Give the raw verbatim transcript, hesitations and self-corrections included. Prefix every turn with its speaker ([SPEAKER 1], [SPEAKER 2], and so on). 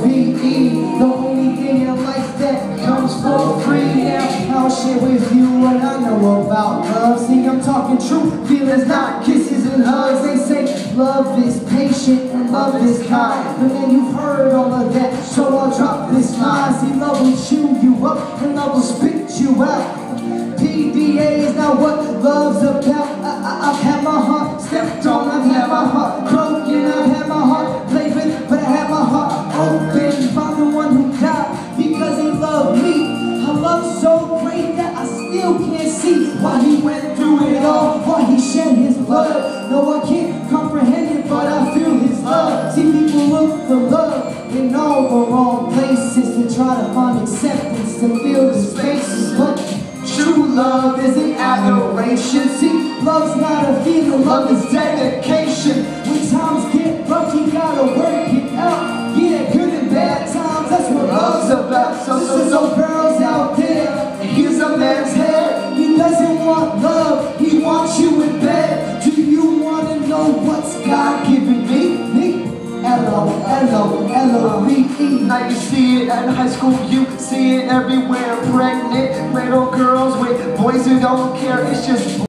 [SPEAKER 1] V E. The only thing in life that comes for free. Now I'll share with you what I know about love. See, I'm talking true feelings, not kisses and hugs. They say love is patient and love is kind, but then you've heard all of that, so I'll drop this line. See, love will chew you up and love will spit you out. P D A is not what love's about. I, I, I've had my heart stepped on, I've had my heart broken, I've had my heart played with, but I had my heart open by the one who died because he loved me. I love so great that I still can't see why he went through it all, why he shed his blood. No, I can't comprehend it, but I feel his love. See, people look for love in all the wrong places to try to find acceptance, to fill the spaces, but true love isn't adoration. See, love's not a feeling, love is dedication. When times get rough, you gotta work it out. Yeah, good and bad times, that's what love's about. So, so, so girls out there, here's a man's head. He doesn't want love, he wants you in bed. Do you wanna know what's God given me? Me? L O L O L O V E.
[SPEAKER 2] Now you see it at high school, you see it everywhere. Pregnant little girls with boys who don't care. It's just